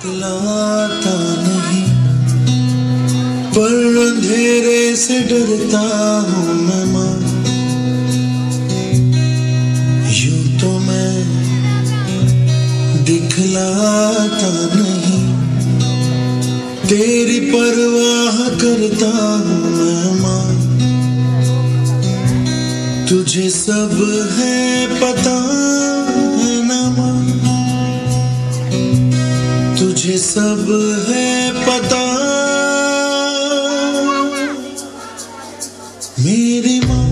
दिखलाता नहीं, पर अंधेरे से डरता हूँ मैं माँ। यूं तो मैं दिखलाता नहीं, तेरी परवाह करता हूँ मैं माँ। तुझे सब है पता है ना माँ, तुझे सब है पता मेरी माँ।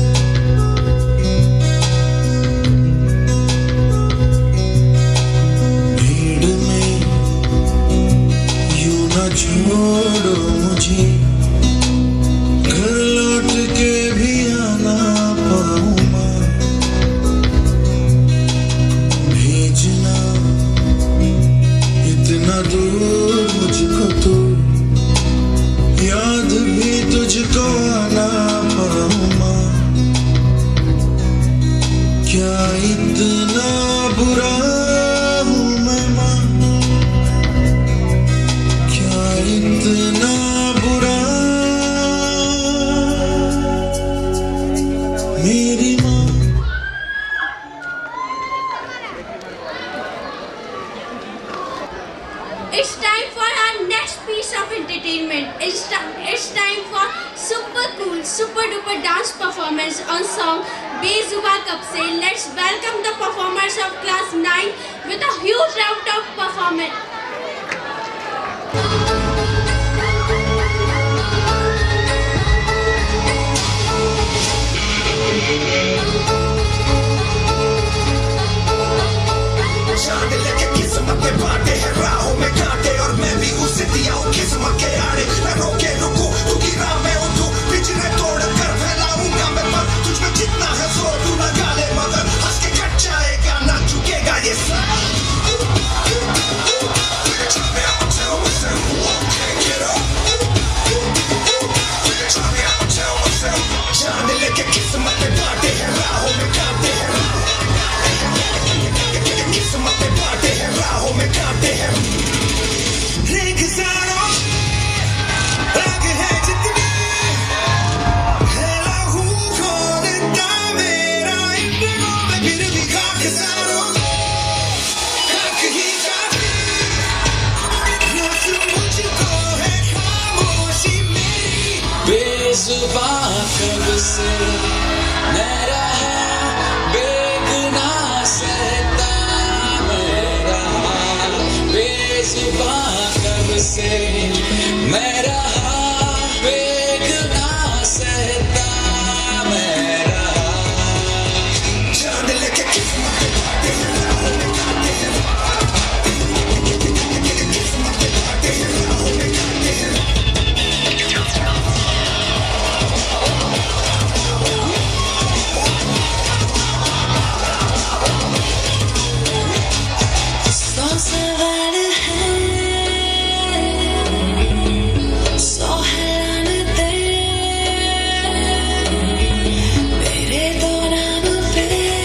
भीड़ में यूं ना छोड़ो मुझे, घर लौट के भी आना पाऊँ माँ। भेजना इतना दूर मुझको तो, याद भी तुझको आना पाऊँ माँ। क्या इतना बुरा हूँ मैं माँ, क्या इतना बुरा मेरी माँ। It's time for our next piece of entertainment. It's time for super cool, super duper dance performance on song Bezuba Kab Se. Let's welcome the performers of class 9 with a huge round of performance. जाने लगे किस्मत में बांटे हैं राहों में कांटे, और मैं भी उसे दिया हूँ किस्मत के आड़े। मैं रोके रुकूं तू की राह में उठूं, पिछड़े तोड़ कर फैलाऊंगा मैं पर, तुझ में जितना है जोर तू लगा ले, मगर हंस के कट जाएगा ना झुकेगा ये सर। जाने लगे किस्मत में बांटे हैं राहों में कांटे हैं, किस्मत में बांटे हैं राहों में कांटे हैं। रेगिस्तानों आग है जितनी है लहू खोलता मेरा इन दिनों में, फिर भी खाकसारों खाक ही काफी, रोज मुझको है खामोशी मेरी। बेजुबां कब से मैं रहा, बेगुनाह सहता मैं रहा। बेजुबां कब से मैं रहा, बेगुनाह सहता मैं रहा। जाने लगे किस्मत में बांटे हैं राहों में कांटे हैं, किस्मत में बांटे हैं राहों में कांटे हैं। सौ सवाल है, सौ हैरानते मेरे दो नाम पे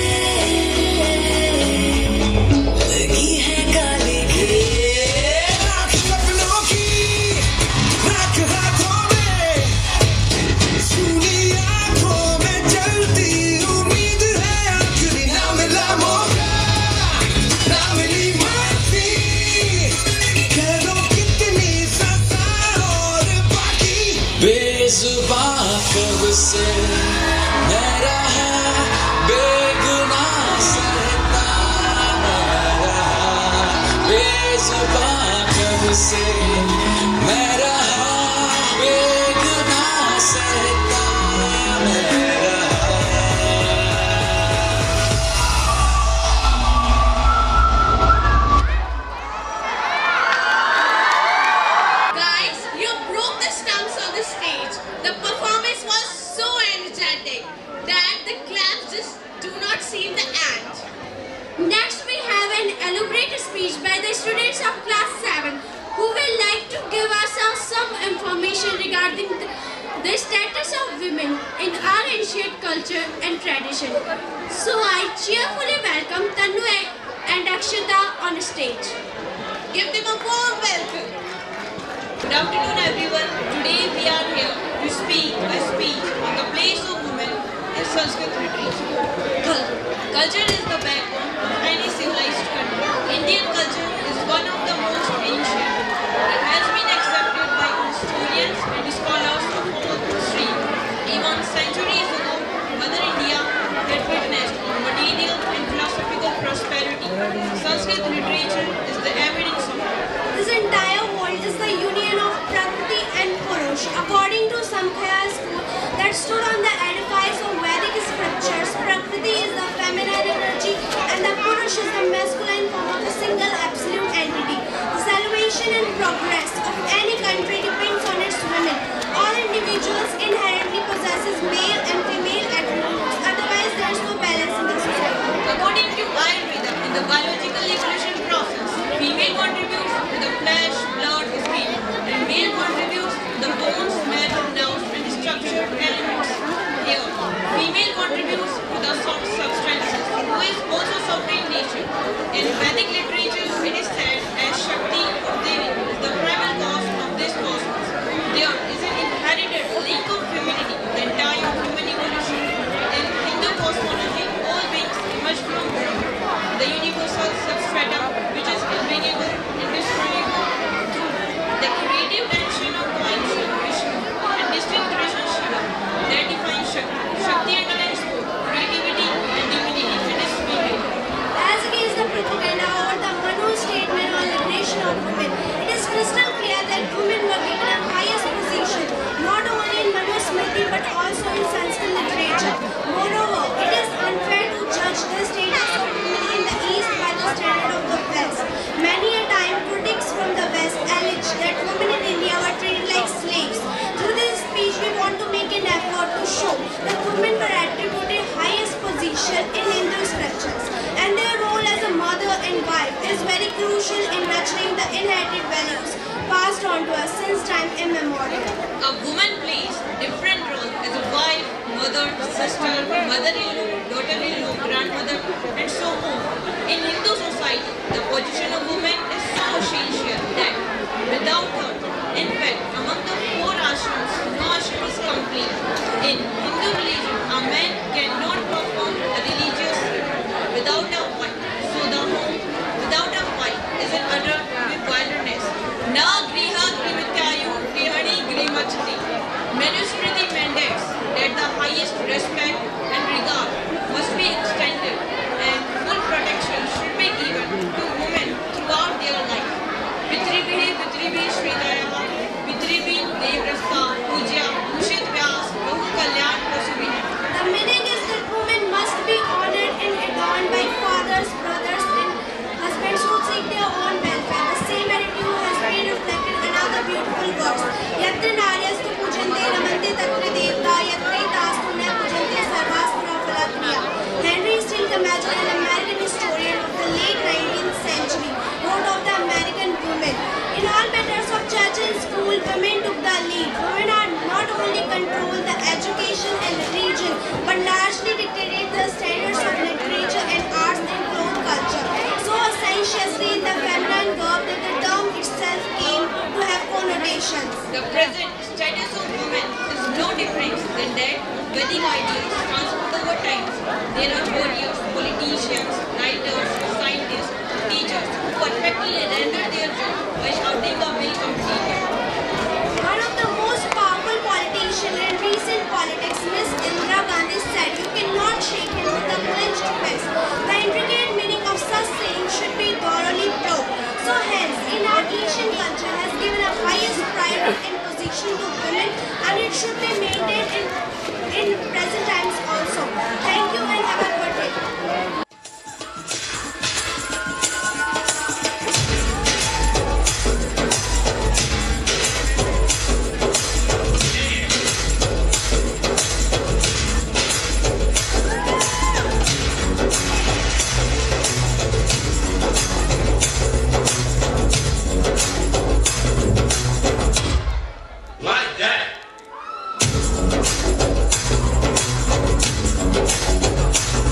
लगी है काली घी। राख सपनों की राख हाथों में, सूनी आंखों में जलती उम्मीद है आखिरी। ना मिला मौका ना मिली माफी, कह दो कितनी सजा और बाकी। बेजुबां कब से मैं रहा, बेगुनाह सहता मैं रहा। बेजुबां कब से मैं रहा, बेगुनाह सहता मैं रहा। Guys, you broke the stumps on the stage. The performance was so energetic that the claps just do not seem the end. Next, we have an elaborate speech by the students of class 7 who will like to give us some information regarding the status of women in our ancient culture and tradition. So I cheerfully welcome Tanu and Akshita on stage. Give them a warm welcome. Good afternoon, everyone. Today we are here to speak a speech on the place of women in Sanskrit literature. Culture is the backbone of any civilized country. Indian culture is one of the most ancient. It has been accepted by historians and scholars of all history. Even centuries ago, Mother India had witnessed material and philosophical prosperity. Sanskrit literature is the evidence of it. This entire world is the union of Prakriti and Purush. According to Samkhya school that stood on the edifice of Vedic scriptures, Prakriti is the feminine energy and the Purush is the masculine form of a single absolute entity. The salvation and progress of any country depends on its women. All individuals inherently possesses male and female attributes, otherwise there is no balance in the society. According to Ayurveda, in the biological evolution process, female contributes to the flesh, blood, skin, and male contributes to the bones, marrow, nerves, and structured elements. Here, female contributes to the soft substances, who is also soft in nature. In Vedic literature, it is said as Shakti or Devi is the primal cause of this cosmos. There is an inherited link of femininity to the entire human evolution. In Hindu cosmology, all beings emerge from the universal substratum, which is immeasurable, indescribable, through the creative tension of cohesion, Vishnu, and distinct creation Shiva, that defines Shakti. Shakti underlines both creativity and divinity, and is female. As against the propaganda or the Manu statement on liberation of women, it is crystal clear that women were given a highest position, not only in Manu Smriti but also in Sanskrit literature. Moreover, it is unfair to judge the status of women in the East by the standard of the West. Many a time, critics from the West allege that women in India were treated like slaves. Through this speech, we want to make an effort to show that women were attributed highest position in Hindu scriptures, and their role as a mother and wife is very crucial in nurturing the inherited values passed on to us since time immemorial. A woman plays different roles as a wife, mother, sister, mother-in-law, daughter-in-law, grandmother, and so on. In Hindu society, the position of woman is so essential that without her, in fact, among the 4 ashrams, no ashram is complete. In Hindu religion, a man cannot perform a religious without a wife. So the home without a wife is an utter wilderness. Na griha grimityayu grihani grimachati. Manusmriti mandates that the highest respect and regard must be extended and full protection should be given to women throughout their life. Pitribhi Sridharaha, Pitribhi Devrasta, Puja, Ushit Vyas, Bahu Kalyan Prasubhi. The meaning is that women must be honored and adorned by fathers, brothers, and husbands who seek their own welfare. The same attitude has been reflected in another beautiful verse. Yatra naryastu pujante ramante tatra devta yatra tastu na pujante sarvastra phalakriya. Henry Steele Camacho, an American historian of the late 19th century, wrote of the American women. In all matters of church and school, women took the lead. Women are not only controlled the education and religion, but largely dictated the standards of literature and arts and cloth culture. So essentially in the feminine verb that the term itself came to have connotations. The present status of women is no different than that of Vedic ideals transferred over time. There are warriors, politicians, writers, scientists, teachers who perfectly render their job by shouting a will completed. One of the most powerful politicians in recent politics, Miss Indira Gandhi, said, "You cannot shake him with a clenched fist." The intricate meaning of such saying should be thoroughly probed. So hence, in our Asian culture has given a highest priority and position to women, and it should be maintained in present times also. Thank you and have a good day. Like that.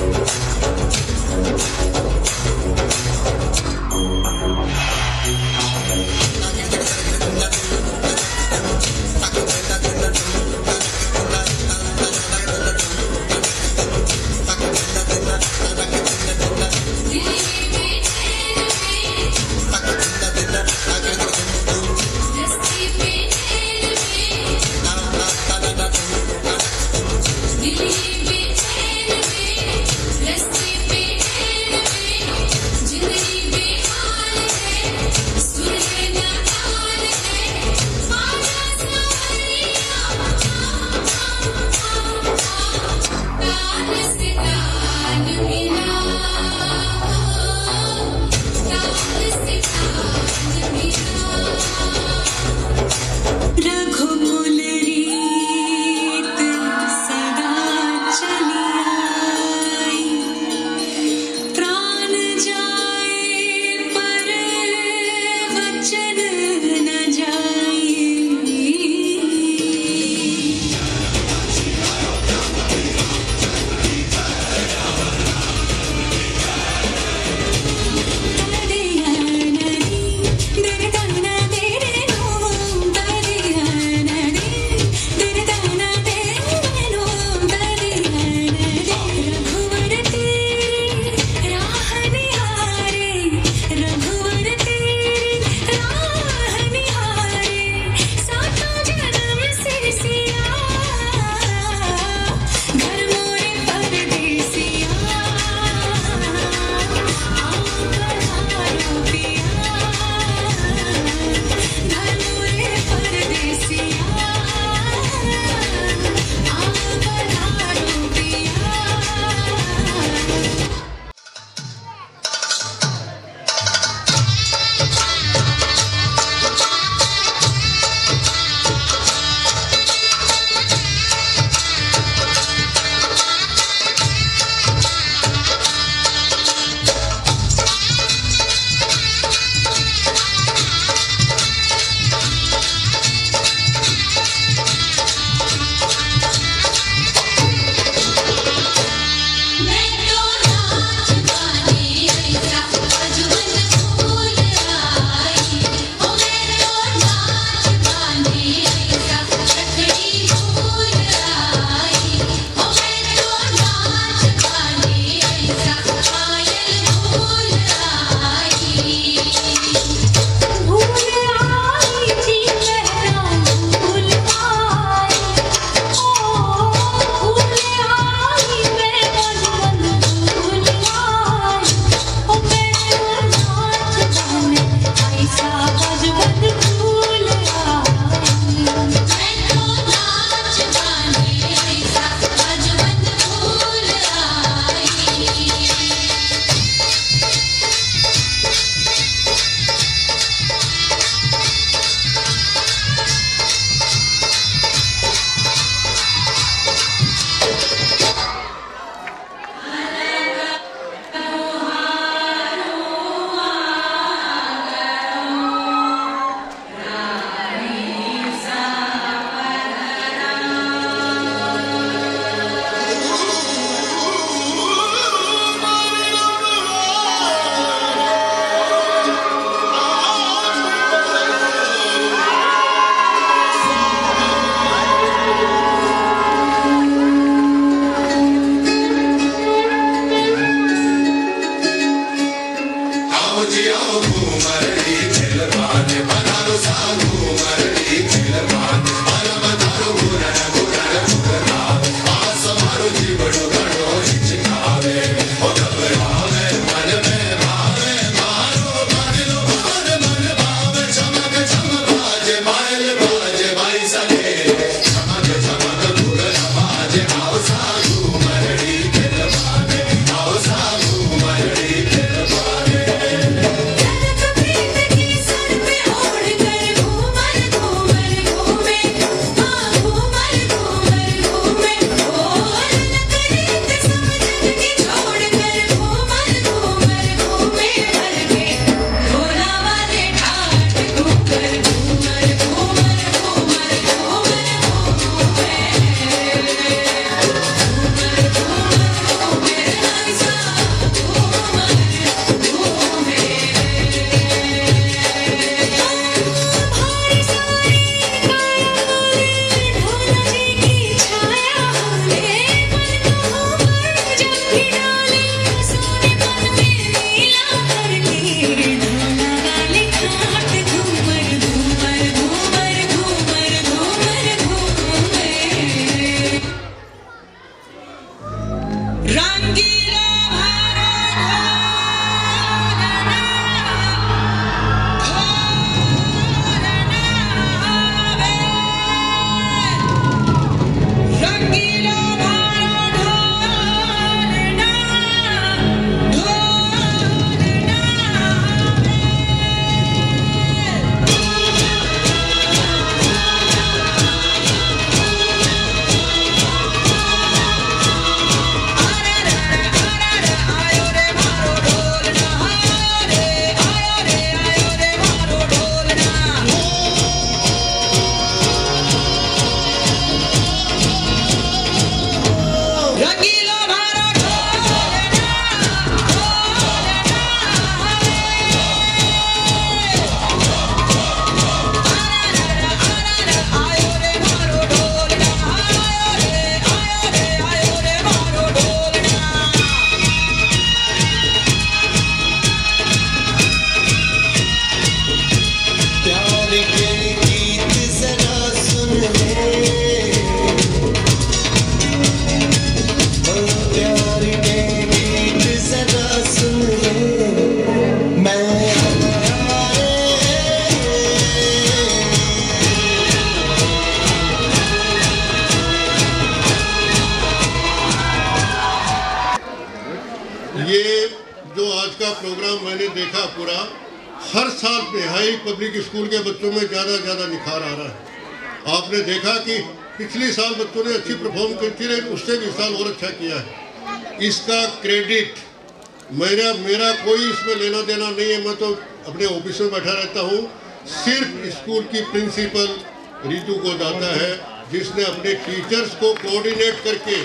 Program मैंने देखा पूरा, हर साल मेहाई public school के बच्चों में ज़्यादा निखार आ रहा है। आपने देखा कि पिछले साल बच्चों ने अच्छी परफॉर्म की थी, लेकिन उससे भी इस साल और अच्छा किया है। इसका क्रेडिट मेरा कोई इसमें लेना देना नहीं है, मैं तो अपने ऑफिस में बैठा रहता हूँ। सिर्फ स्कूल की प्रिंसिपल रितु को जाता है, जिसने अपने टीचर्स को कोऑर्डिनेट करके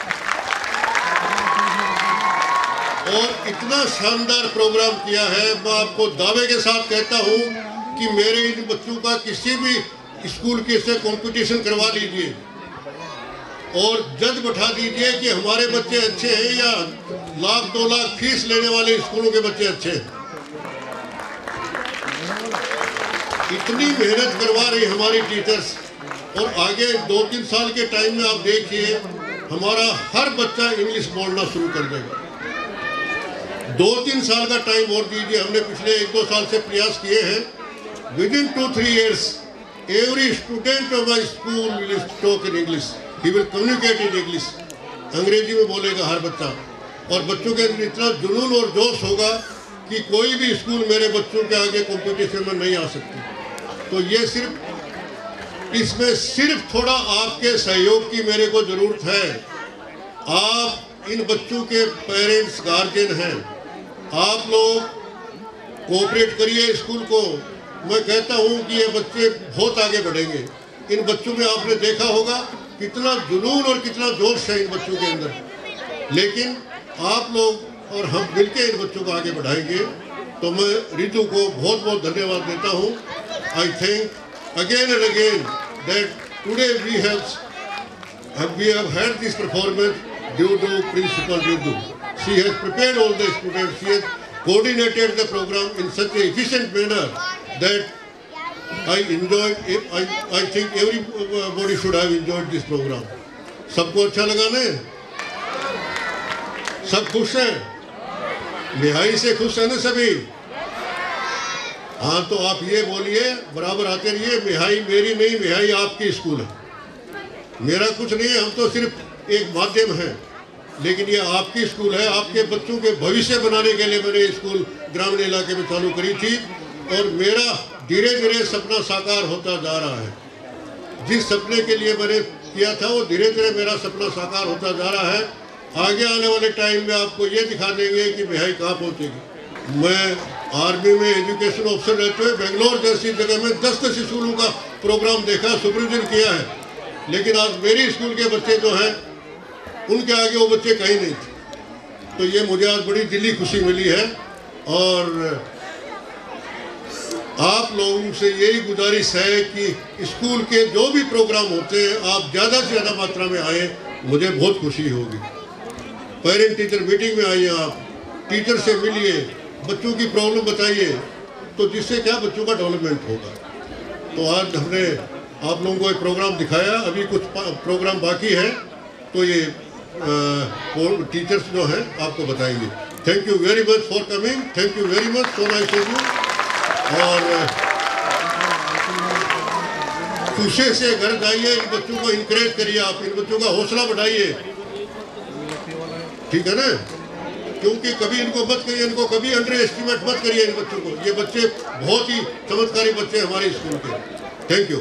और इतना शानदार प्रोग्राम किया है। मैं आपको दावे के साथ कहता हूँ कि मेरे इन बच्चों का किसी भी स्कूल के से कंपटीशन करवा लीजिए और जज बैठा दीजिए कि हमारे बच्चे अच्छे हैं या लाख 2 लाख फीस लेने वाले स्कूलों के बच्चे अच्छे हैं। इतनी मेहनत करवा रही हमारी टीचर्स, और आगे 2-3 साल के टाइम में आप देखिए हमारा हर बच्चा इंग्लिश बोलना शुरू कर देगा। 2-3 साल का टाइम और दीजिए। हमने पिछले 1-2 साल से प्रयास किए हैं। Within 2-3 years every student of my school will talk in English. He will communicate in English. अंग्रेजी में बोलेगा हर बच्चा, और बच्चों के अंदर इतना जुनून और जोश होगा कि कोई भी स्कूल मेरे बच्चों के आगे कंपटीशन में नहीं आ सकती। तो ये इसमें सिर्फ थोड़ा आपके सहयोग की मेरे को ज़रूरत है। आप इन बच्चों के पेरेंट्स गार्जियन हैं, आप लोग कोऑपरेट करिए स्कूल को। मैं कहता हूं कि ये बच्चे बहुत आगे बढ़ेंगे। इन बच्चों में आपने देखा होगा कितना जुनून और कितना जोश है इन बच्चों के अंदर, लेकिन आप लोग और हम मिलकर इन बच्चों को आगे बढ़ाएंगे। तो मैं रितु को बहुत बहुत धन्यवाद देता हूं। I think again and again that today we have had this performance due to principal Ritu. She has prepared all the students. She has coordinated the program in such an efficient manner that I enjoyed. I think everybody should have enjoyed this program. सबको अच्छा लगा ना? सब खुश हैं? मेहाई से खुश है ना सभी? हाँ, तो आप ये बोलिए, बराबर आते रहिए। मेहाई मेरी नहीं, मेहाई आपकी स्कूल है। मेरा कुछ नहीं है, हम तो सिर्फ एक माध्यम है, लेकिन ये आपकी स्कूल है। आपके बच्चों के भविष्य बनाने के लिए मैंने स्कूल ग्रामीण इलाके में चालू करी थी, और मेरा धीरे धीरे सपना साकार होता जा रहा है। जिस सपने के लिए मैंने किया था वो धीरे धीरे मेरा सपना साकार होता जा रहा है। आगे आने वाले टाइम में आपको ये दिखा देंगे कि मेहाई कहाँ पहुँचेगी। मैं आर्मी में एजुकेशन ऑफिसर रहते हुए बेंगलोर जैसी जगह में 10 स्कूलों का प्रोग्राम देखा, सुपरविजन किया है, लेकिन आज मेरी स्कूल के बच्चे जो हैं उनके आगे वो बच्चे कहीं नहीं थे। तो ये मुझे आज बड़ी दिली खुशी मिली है, और आप लोगों से यही गुजारिश है कि स्कूल के जो भी प्रोग्राम होते हैं आप ज़्यादा से ज़्यादा मात्रा में आए, मुझे बहुत खुशी होगी। पेरेंट टीचर मीटिंग में आइए, आप टीचर से मिलिए, बच्चों की प्रॉब्लम बताइए, तो जिससे क्या बच्चों का डेवलपमेंट होगा। तो आज हमने आप लोगों को एक प्रोग्राम दिखाया, अभी कुछ प्रोग्राम बाकी है, तो ये टीचर्स जो हैं आपको बताएंगे। Thank you very much for coming, thank you very much, so nice of you. और खुशी से घर जाइए, इन बच्चों को इनकरेज करिए, आप इन बच्चों का हौसला बढ़ाइए, ठीक है ना? क्योंकि कभी इनको मत करिए, इनको कभी अंडर एस्टिमेट मत करिए इन बच्चों को। ये बच्चे बहुत ही चमत्कारी बच्चे हैं हमारे स्कूल के। Thank you.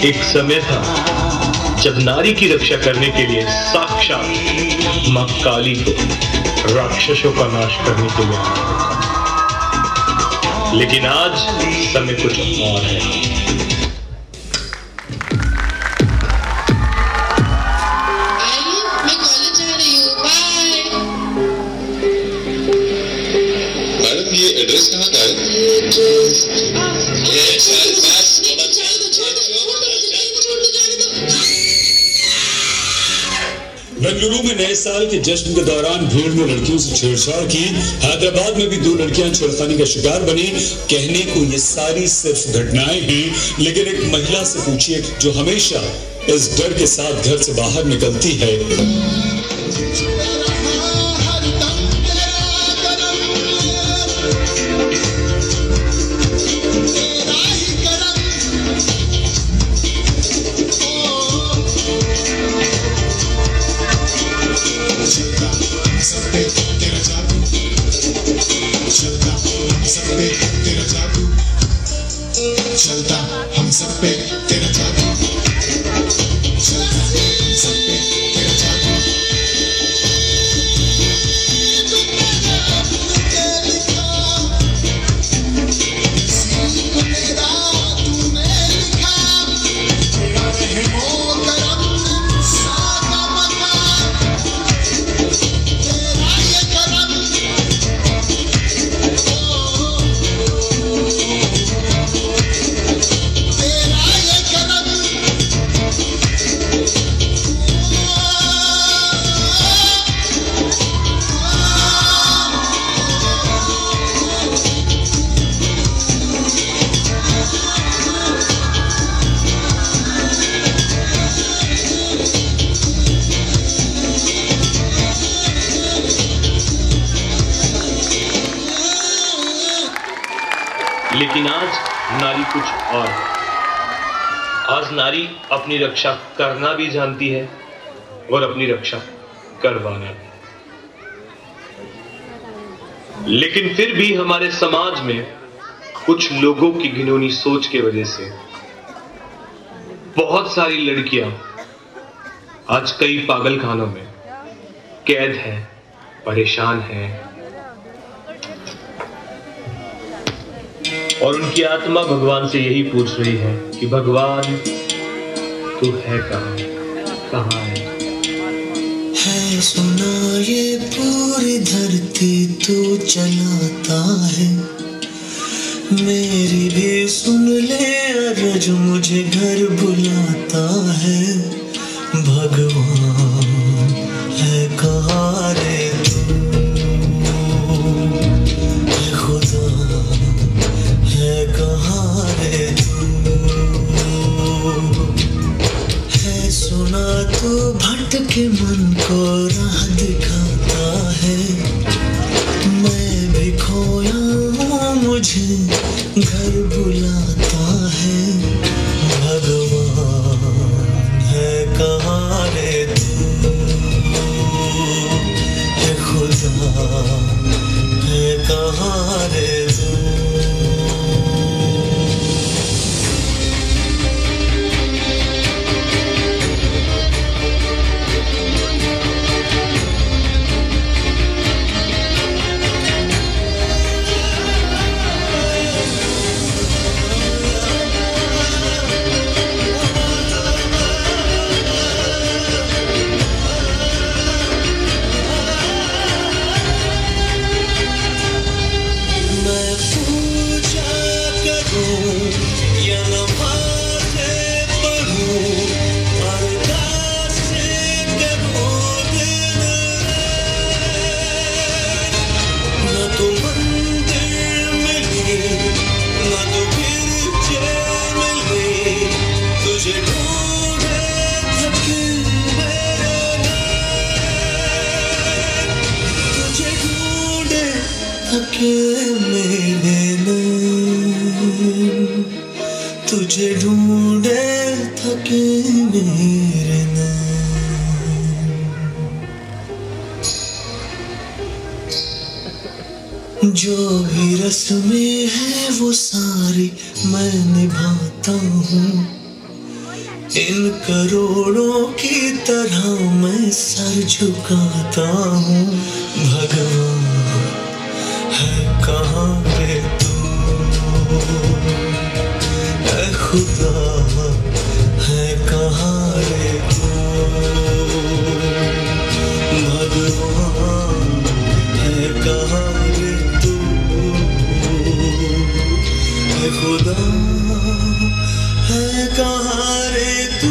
एक समय था जब नारी की रक्षा करने के लिए साक्षात मां काली को राक्षसों का नाश करने के लिए आना था। लेकिन आज समय कुछ और है। मैं कॉलेज जा रही हूँ, बाय। मैडम ये एड्रेस कहाँ का है? बेंगलुरु में नए साल के जश्न के दौरान भीड़ में लड़कियों से छेड़छाड़ की। हैदराबाद में भी 2 लड़कियां छेड़खानी का शिकार बनी। कहने को ये सारी सिर्फ घटनाएं हैं, लेकिन एक महिला से पूछिए जो हमेशा इस डर के साथ घर से बाहर निकलती है। चलता हम सब पे तेरा जादू, चलता हम सब पे तेरा जादू। लेकिन आज नारी कुछ और है। आज नारी अपनी रक्षा करना भी जानती है और अपनी रक्षा करवाना भी। लेकिन फिर भी हमारे समाज में कुछ लोगों की घिनौनी सोच की वजह से बहुत सारी लड़कियां आज कई पागलखानों में कैद हैं, परेशान हैं और उनकी आत्मा भगवान से यही पूछ रही है कि भगवान तू है कहाँ है? सुना ये पूरी धरती तू चलाता है, मेरी भी सुन ले अरज मुझे घर बुलाता है। भगवान है कहाँ रे तू, खुदा है कहाँ रे तू, है सुना तू भटके मन को राह दिखाता है। मैं भी खोया हूँ मुझे घर बुलाता है। भगवान है कहाँ रे तू, है खुदा है कहाँ रे तू। तुझे ढूंढे थके मेरे नैन। जो भी रस्में है वो सारी मैं निभाता हूँ, इन करोड़ों की तरह मैं सर झुकाता हूँ। भगवान है कहाँ रे तू, ऐ खुदा है कहाँ रे तू। भगवान है कहाँ रे तू, ऐ खुदा है कहाँ रे तू।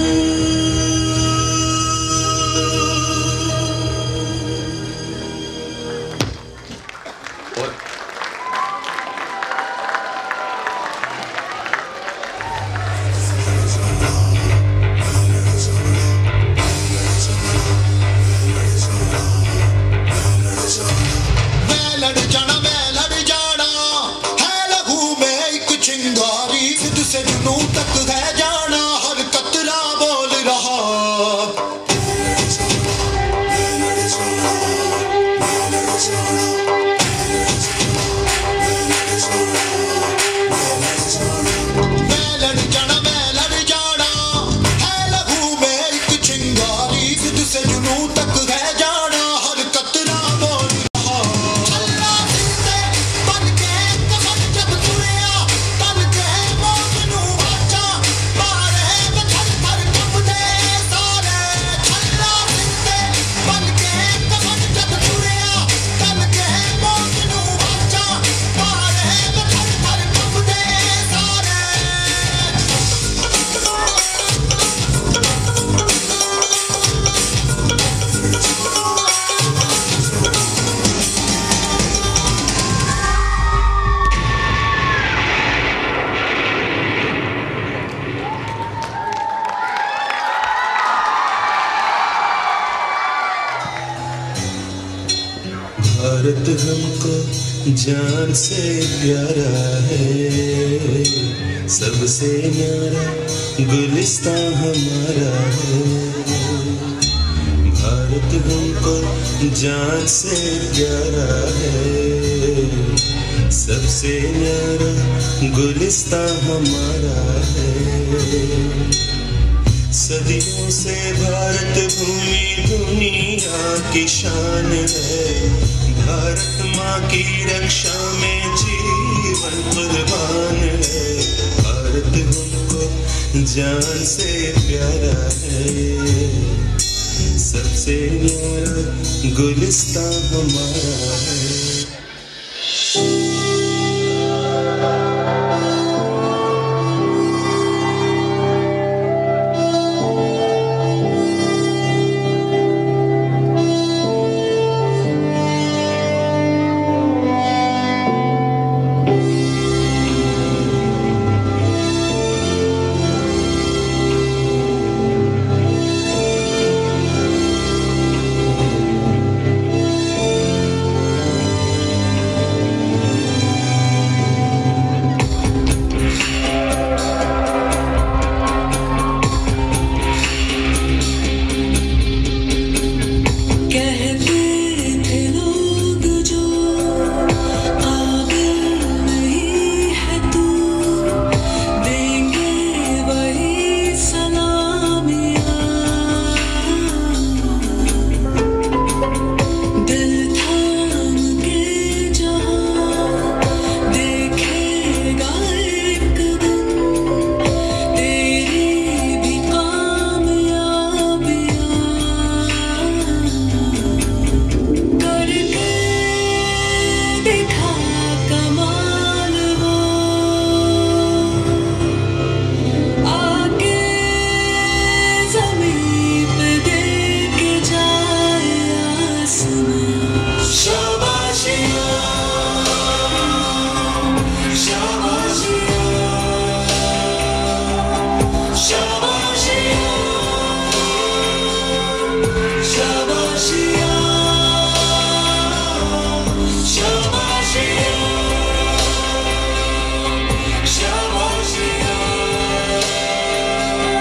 भारत हमको जान से प्यारा है, सबसे न्यारा गुलिस्तां हमारा है। भारत हमको जान से प्यारा है, सबसे न्यारा गुलिस्तां हमारा है। सदियों से भारत भूमि दुनिया की शान है। भारत माँ की रक्षा में जीवन कुर्बान है। भारत हमको जान से प्यारा है, सबसे न्यारा गुलिस्तां हमारा है।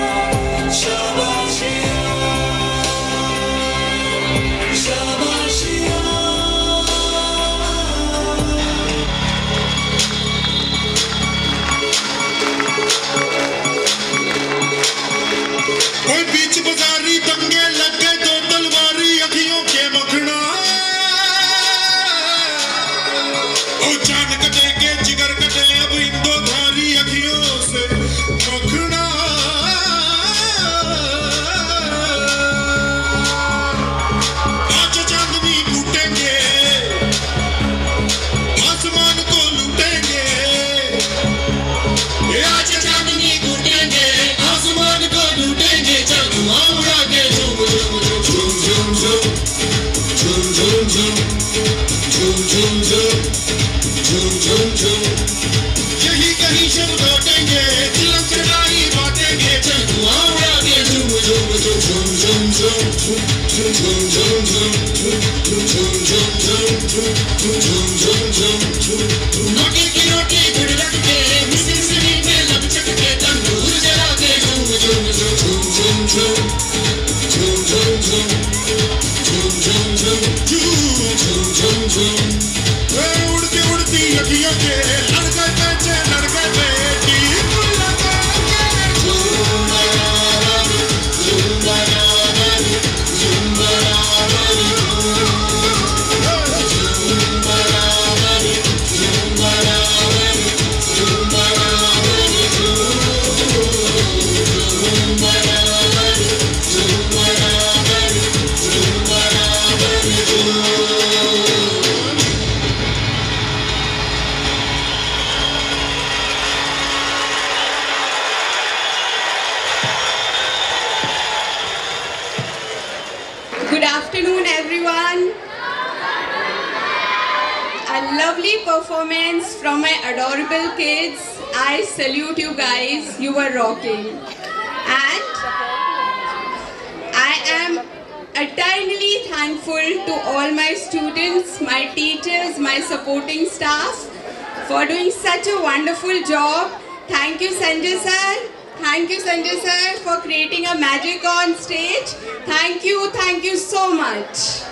शाबाशी मक्के की रोटी गुड़ रख के मिस्र शरीर में लपचक के तंदूर जला के झूम झूम झूम झूम झूम झूम झूम झूम झूम झूम झूम झूम झूम उड़ती उड़ती अखियों के लड़ गए बेटे बेटी लगा के झूम बराबर झूम बराबर झूम बराबर Good afternoon, everyone. A lovely performance from my adorable kids. I salute you guys. You were rocking. And I am eternally thankful to all my students, my teachers, my supporting staff for doing such a wonderful job. Thank you, Sanjay sir. Thank you, Sanjay sir, for creating a magic on stage. Thank you so much.